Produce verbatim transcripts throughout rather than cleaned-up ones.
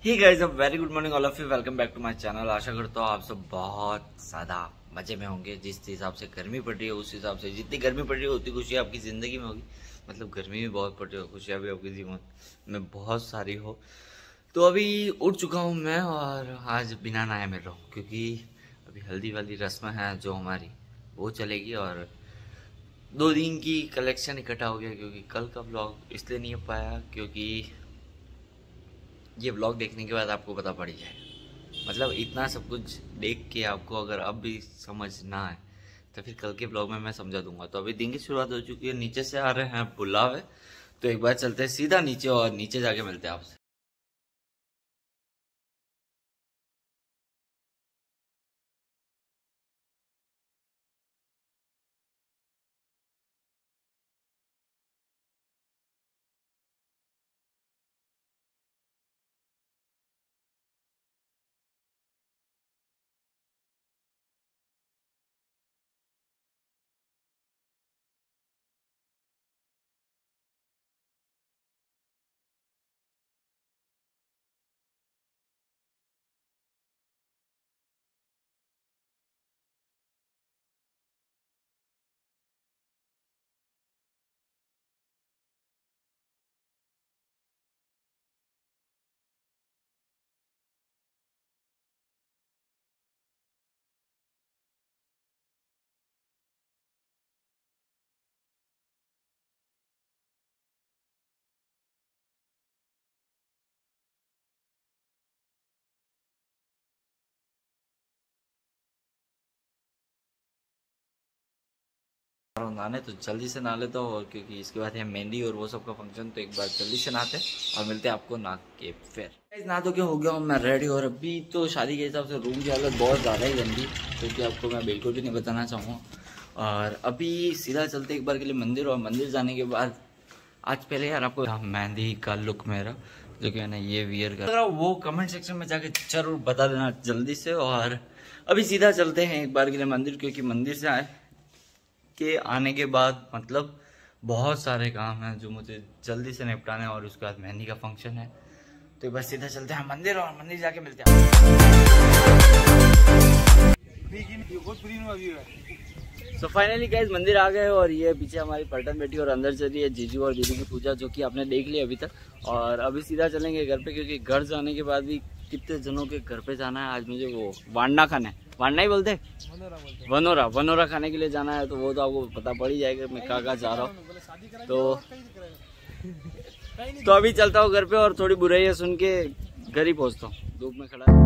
Hey guys, a very good morning all of you. Welcome back to my channel. आशा करता हूँ आप सब बहुत ज़्यादा मजे में होंगे। जिस हिसाब से गर्मी पड़ रही है उस हिसाब से जितनी गर्मी पड़ रही है उतनी खुशियाँ आपकी ज़िंदगी में होगी। मतलब गर्मी भी बहुत पड़ रही है, खुशियाँ भी आपकी जीवन में बहुत सारी हो। तो अभी उठ चुका हूँ मैं और आज बिना नहाए मिल रहा हूँ क्योंकि अभी हल्दी वाली रस्म है जो हमारी वो चलेगी और दो दिन की कलेक्शन इकट्ठा हो गया। क्योंकि कल का ब्लॉग इसलिए नहीं हो पाया क्योंकि ये व्लॉग देखने के बाद आपको पता पड़ जाए। मतलब इतना सब कुछ देख के आपको अगर अब भी समझ ना आए तो फिर कल के व्लॉग में मैं समझा दूंगा। तो अभी दिन की शुरुआत हो चुकी है, नीचे से आ रहे हैं बुलावे। तो एक बार चलते हैं सीधा नीचे और नीचे जाके मिलते हैं आपसे। नहाने तो जल्दी से नहा लेता हूँ क्योंकि इसके बाद है मेहंदी और वो सब का फंक्शन। तो एक बार जल्दी से नहाते और मिलते हैं आपको नहा के फिर। नहा तो क्या हो गया हूँ मैं रेडी। और अभी तो शादी के हिसाब से रूम की हालत बहुत ज़्यादा ही गंदी क्योंकि आपको मैं बिल्कुल भी नहीं बताना चाहूँगा। और अभी सीधा चलते एक बार के लिए मंदिर। और मंदिर जाने के बाद आज पहले यार आपको मेहंदी का लुक मेरा जो कि ना ये वियर कर वो कमेंट सेक्शन में जाके जरूर बता देना जल्दी से। और अभी सीधा चलते हैं एक बार के लिए मंदिर क्योंकि मंदिर से आए के आने के बाद मतलब बहुत सारे काम हैं जो मुझे जल्दी से निपटाने हैं। और उसके बाद मेहंदी का फंक्शन है। तो बस सीधा चलते हैं मंदिर और मंदिर जाके मिलते हैं। सो फाइनली गाइस मंदिर आ गए और ये पीछे हमारी पलटन बेटी और अंदर चल रही है जीजू और दीदी की पूजा जो कि आपने देख ली अभी तक। और अभी सीधा चलेंगे घर पे क्योंकि घर जाने के बाद भी कितने जनों के घर पे जाना है। आज मुझे वो वांडा खाना है, वांडा ही बोलते वनोरा वनोरा खाने के लिए जाना है। तो वो तो आपको पता पड़ ही जाएगा मैं कहाँ कहाँ जा रहा हूँ। तो तो अभी चलता हूँ घर पे और थोड़ी बुराइयाँ सुन के घर ही पहुँचता हूँ। धूप में खड़ा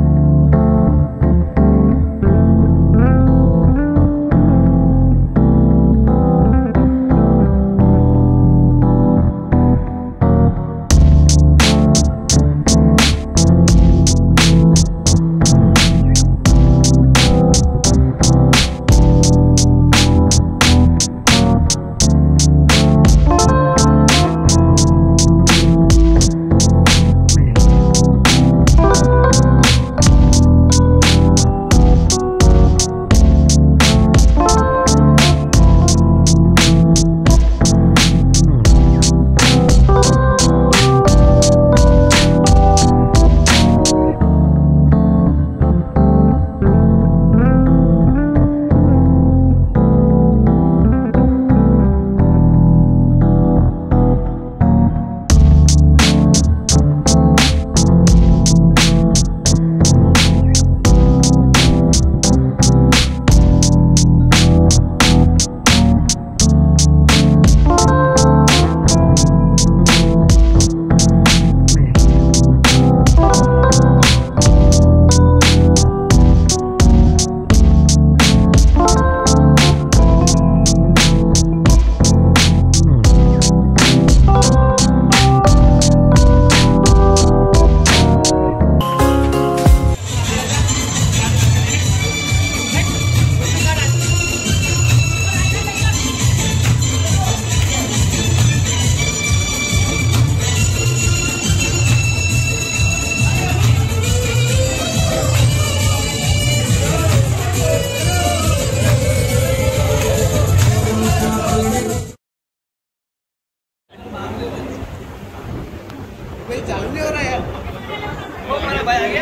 चालू नहीं हो रहा है। भाई आ गया।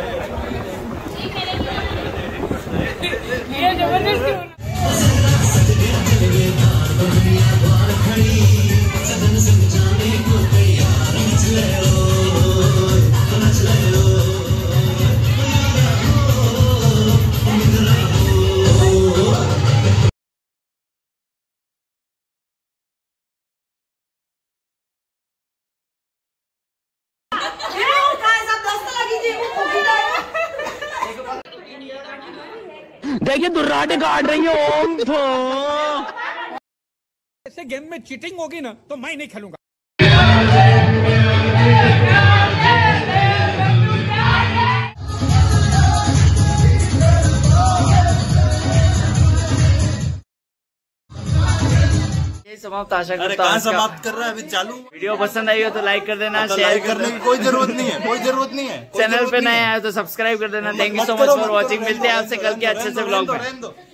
ये जबरदस्ती देखिए दुर्राटे काट रही है। ओम फो ऐसे गेम में चीटिंग होगी ना तो मैं नहीं खेलूंगा। ये समाप्त आशा अरे करता हूं कहाँ आपका समाप्त कर रहा है, अभी चालू। वीडियो पसंद आई हो तो लाइक कर देना, तो शेयर लाइक करने की कोई जरूरत नहीं है, कोई जरूरत नहीं है। चैनल पे नए आए हो तो सब्सक्राइब कर देना। Thank you so much for watching. मिलते हैं आपसे कल के अच्छे से ब्लॉग में।